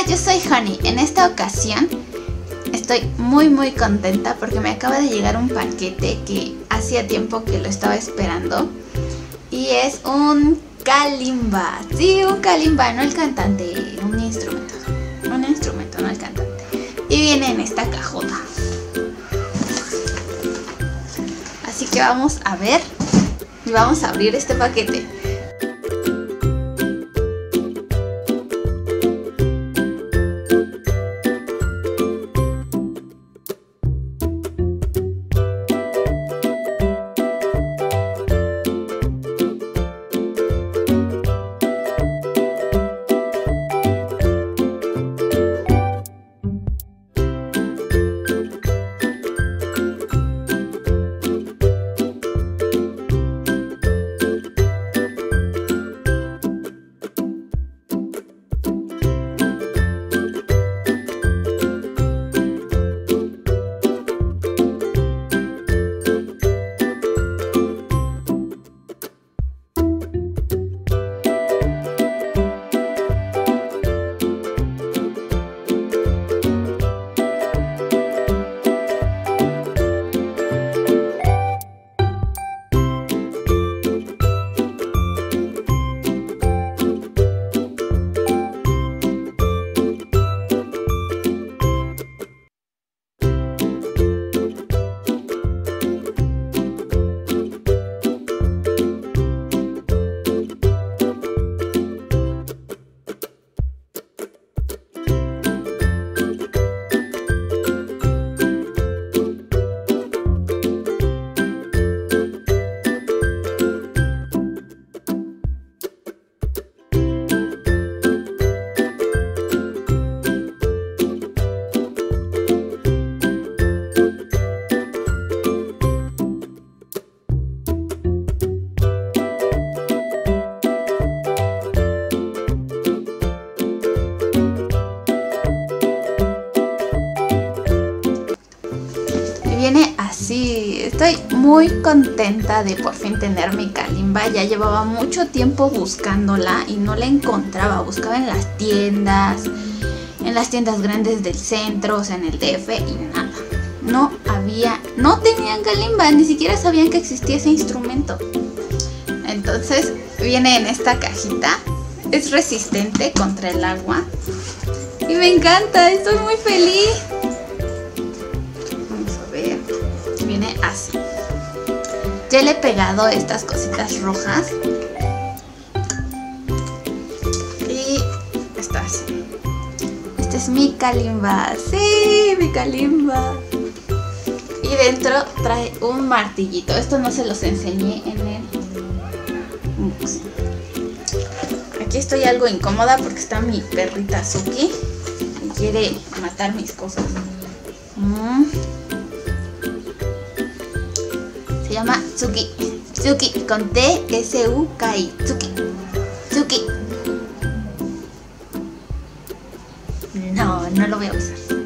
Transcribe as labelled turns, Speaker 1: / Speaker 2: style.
Speaker 1: yo soy Honey. En esta ocasión estoy muy contenta porque me acaba de llegar un paquete que hacía tiempo que lo estaba esperando. Y es un kalimba. Sí, un kalimba, no el cantante, un instrumento. Un instrumento, no el cantante. Y viene en esta cajota. Así que vamos a ver y vamos a abrir este paquete. Viene así. Estoy muy contenta de por fin tener mi kalimba. Ya llevaba mucho tiempo buscándola y no la encontraba. Buscaba en las tiendas grandes del centro, o sea, en el DF, y nada. No tenían kalimba, ni siquiera sabían que existía ese instrumento. Entonces viene en esta cajita. Es resistente contra el agua y me encanta, estoy muy feliz. Viene así. Ya le he pegado estas cositas rojas y está así. Este es mi kalimba. Sí, mi kalimba. Y dentro trae un martillito. Esto no se los enseñé en el box. Aquí estoy algo incómoda porque está mi perrita Suki y quiere matar mis cosas. Se llama Tsuki. Tsuki con T-S-U-K-I. Tsuki. Tsuki. No lo voy a usar.